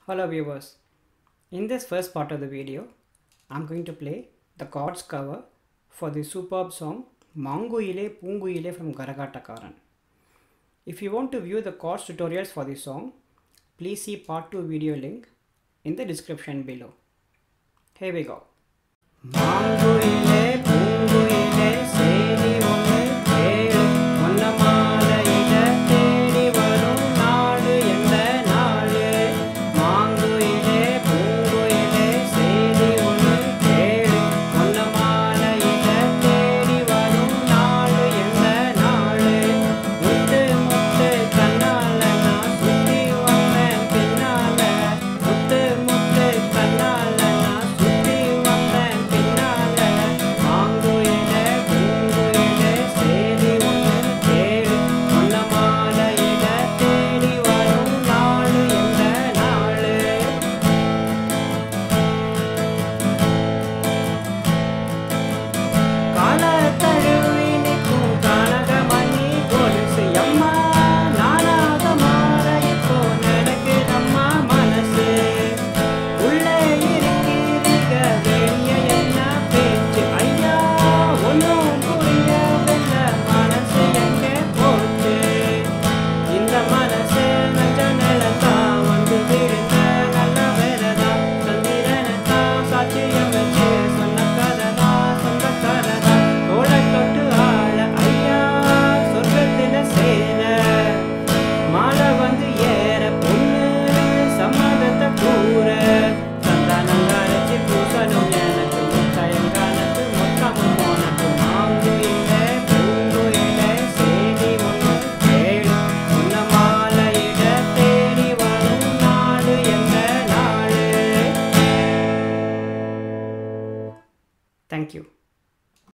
Hello viewers, in this first part of the video, I'm going to play the chords cover for the superb song Maankuyiley, Poonkuyiley from Karagaattakaaran. If you want to view the chords tutorials for this song, please see part 2 video link in the description below. Here we go. Maankuyiley, Poonkuyiley, சேதி ஒன்று கேளு, ஒன்ன மாலையில தேடி வரும் நாடு எந்த நாடு. மாங்குயிலே பூங்குயிலே சேதி ஒன்று கேளு, ஒன்ன மாலையில தேடி வரும் நாடு எந்த நாடு. முத்து முத்து கண்ணால நான் சுத்தி வந்தேன் பின்னால, முத்து முத்து கண்ணால நான் சுத்தி வந்தேன் பின்னால. மாங்குயிலே பூங்குயிலே சேதி ஒன்று கேளு, ஒன்ன மாலையில தேடி வரும் நாடு எந்த நாடு. காலத்தழுவி நிற்கும் கனகமணி கொலுசு அம்மா, நானாக மாற இப்போ நடக்குதம்மா மனசு. உள்ளே இருக்கிறீங்க வெளிய என்ன பேச்சு ஐயா, ஒன்றும் புரியவில்லை மனசு எங்கே போச்சு. இந்த மனசு நஞ்ச நிலத்தான் வந்து விழுந்த நல்ல வேலைதான், சந்திரனைத்தான் சாட்சியம் வச்சு சொன்ன கதைதான், சொந்த கதைதான். தோளை தொட்டு ஆள ஐயா சொர்க்கத்தில சேர, மாலை வந்து ஏற பொண்ணு சம்மதத்தை கூற. சந்தானங்காரச்சி பூசணும் எனக்கு முத்தாயங்காலத்து மொத்தமும் போனது. மாங்குயிலே பூங்குயிலே சேதி ஒன்று கேளு, உன்ன மாலையிட தேடி வரும் நாடு எந்த நாடு. Thank you.